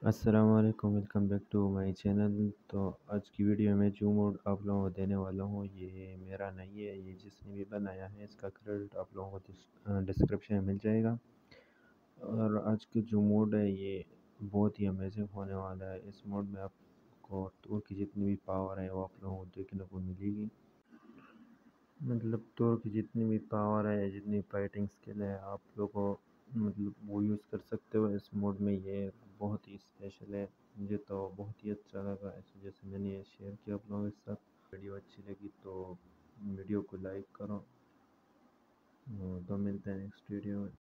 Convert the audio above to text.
अस्सलाम वालेकुम, welcome back to my channel. तो आज की वीडियो में जो मोड आप लोगों को देने वाला हूँ ये मेरा नहीं है, ये जिसने भी बनाया है इसका क्रेडिट आप लोगों को डिस्क्रिप्शन में मिल जाएगा। और आज के जो मोड है ये बहुत ही अमेजिंग होने वाला है। इस मोड में आपको तोर की जितनी भी पावर है वो आप लोगों को देखने को मिलेगी। मतलब तोर की जितनी भी पावर है, जितनी फाइटिंग स्किल है, आप लोगों को मतलब वो यूज़ कर सकते हो इस मोड में। ये बहुत ही स्पेशल है, मुझे तो बहुत ही अच्छा लगा। ऐसे जैसे मैंने ये शेयर किया आप लोगों के साथ। वीडियो अच्छी लगी तो वीडियो को लाइक करो। तो मिलते हैं नेक्स्ट वीडियो में।